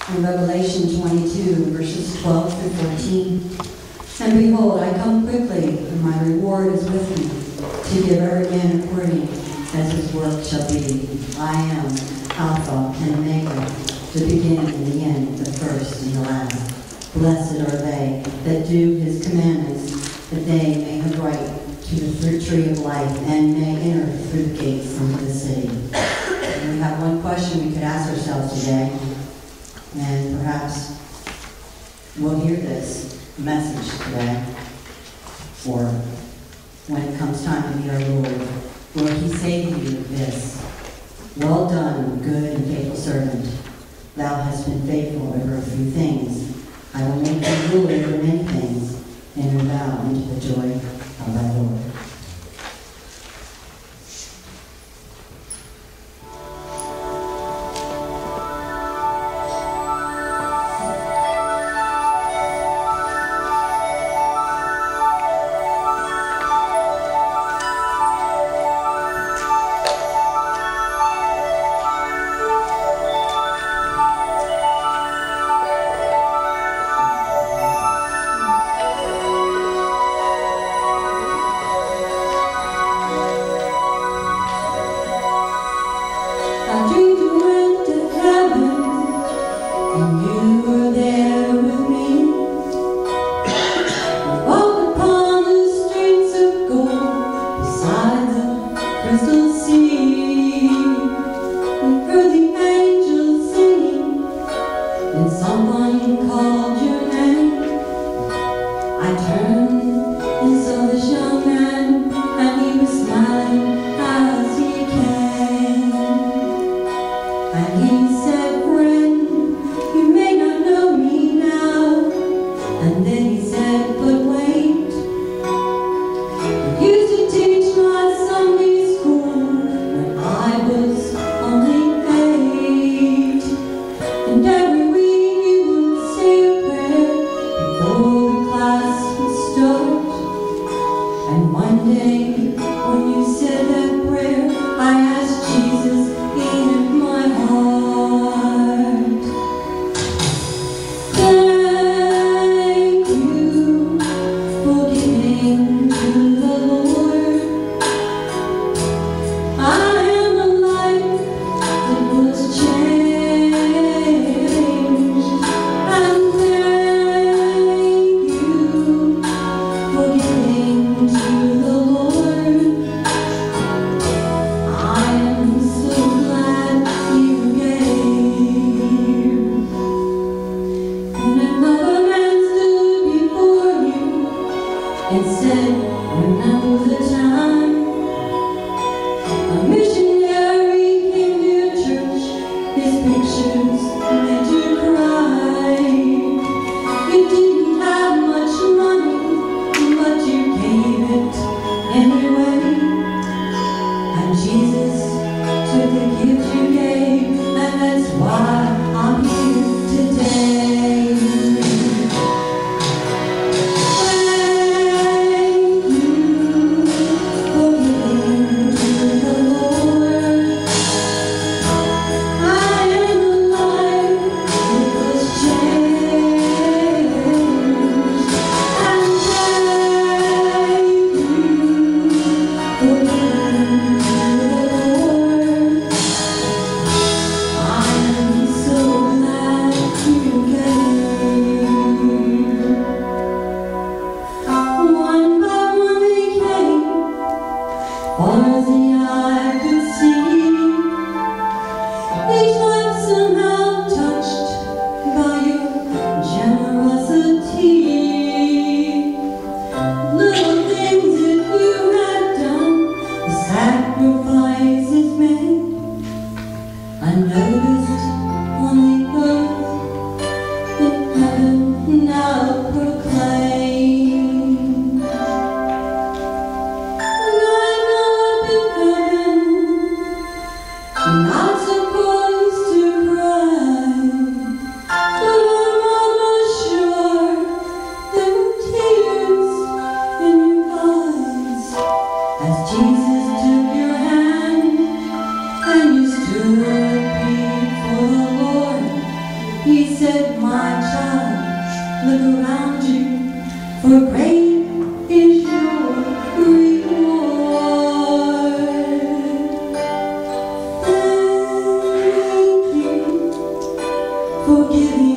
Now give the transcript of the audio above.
in Revelation 22, verses 12 through 14. And behold, I come quickly, and my reward is with me, to give every man according as his work shall be. I am Alpha and Omega, the beginning and the end, the first and the last. Blessed are they that do his commandments, that they may have right to the fruit tree of life, and may enter through the gates into the city. And we have one question we could ask ourselves today, and perhaps we'll hear this message today, or when it comes time to meet our Lord, will he say to you this: well done, good and faithful servant. Thou hast been faithful over a few things. I will make thee ruler over many things. Enter thou into the joy of thy Lord. Jesus took your hand and you stood before He said, my child, look around you, for great is your reward. Thank you for giving